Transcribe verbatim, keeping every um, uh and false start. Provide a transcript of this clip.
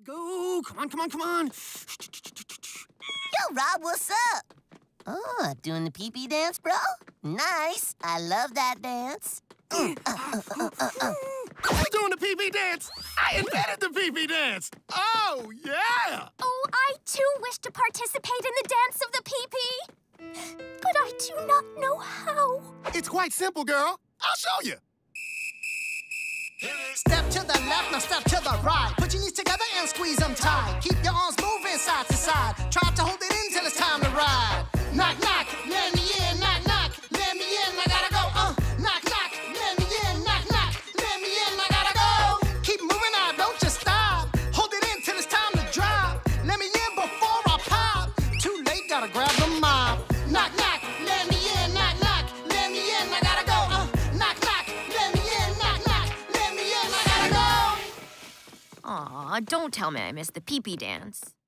go. Come on, come on, come on. Yo, Rob, what's up? Oh, doing the pee-pee dance, bro? Nice. I love that dance. Mm, uh, uh, uh, uh, uh. I'm doing the pee-pee dance. I invented the pee-pee dance. Oh, yeah. Oh, I too wish to participate in the dance of the pee-pee. But I do not know how. It's quite simple, girl. I'll show you. Step to the left, now step to the right. Put your knees together and squeeze them tight. Keep your arms moving side to side. Try to hold it in till it's time to ride. Knock, knock, let me in. Knock, knock, let me in. I gotta go. Uh, knock, knock, let me in. Knock, knock, let me in. I gotta go. Keep moving out, don't just stop. Hold it in till it's time to drop. Let me in before I pop. Too late, gotta grab the mop. Knock, knock, let me in. Knock, knock, let me in. I gotta go. Uh, knock, knock, let me in. Knock, knock, let me in. I gotta go. Aw, don't tell me I missed the pee-pee dance.